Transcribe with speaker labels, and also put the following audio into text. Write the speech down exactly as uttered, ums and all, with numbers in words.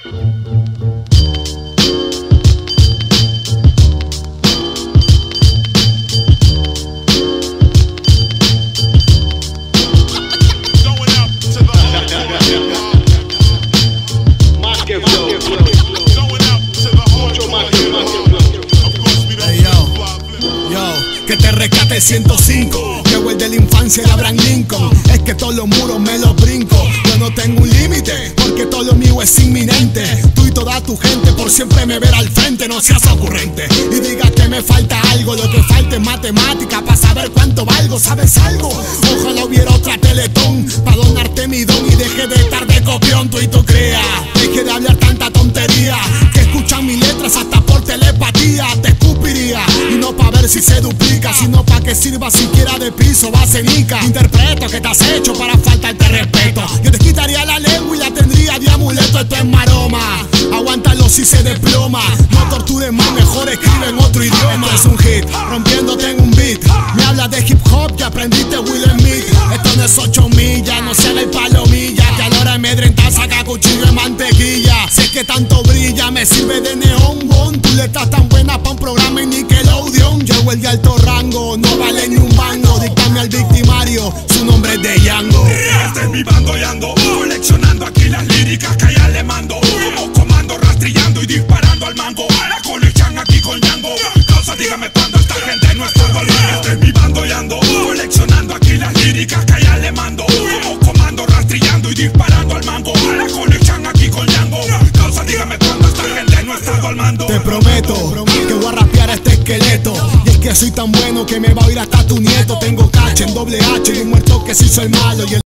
Speaker 1: Que te rescate ciento cinco, que el de la infancia de Abraham Lincoln. Es que todos los muros me los brinco. Yo no tengo un límite, porque todo lo mío es inminente. Tú y toda tu gente por siempre me verá al frente. No seas ocurrente y digas que me falta algo. Lo que falta es matemática para saber cuánto valgo. ¿Sabes algo? Ojalá hubiera otra Teletón para donarte mi don y deje de estar de copión. Tú y tu cría, deje de hablar tanta tontería, que escuchan mis letras hasta por telepatía. Te escupiría y no pa' ver si se duplica, sino pa' que sirva siquiera de piso, basenica. Interpreto que te has hecho para faltarte respeto. Yo te quitaría la lengua y la tendría de amuleto. Esto es maroma, aguántalo si se desploma. No tortures más, mejor escribe en otro idioma. Esto es un hit, rompiéndote en un beat. Me hablas de hip hop que aprendiste Will Smith. Esto no es ocho millas, no se haga el palomilla, que a la hora de medrentar saca cuchillo de mantequilla. Si es que tanto brilla, me sirve de neón, bon. Tú le estás tan buena pa' un programa en Nickelodeon. Llego el de alto rango, no vale ni un bango. Díctame al victimario, su nombre es de Django.
Speaker 2: Este es mi bando y ando coleccionando aquí las líricas que allá le mando. Como comando rastrillando y disparando al mango. La colección aquí con Django. Causa, dígame cuándo esta gente no está volviendo. Este es mi bando y ando coleccionando aquí las líricas que allá le mando. Como comando rastrillando y disparando al mango. La colección aquí con Django. Causa, dígame cuándo esta gente no está dormando.
Speaker 1: Te prometo que voy a rapear a este esqueleto. Y es que soy tan bueno que me va a oír hasta tu nieto. Tengo cache en doble H y un muerto que se hizo el malo y el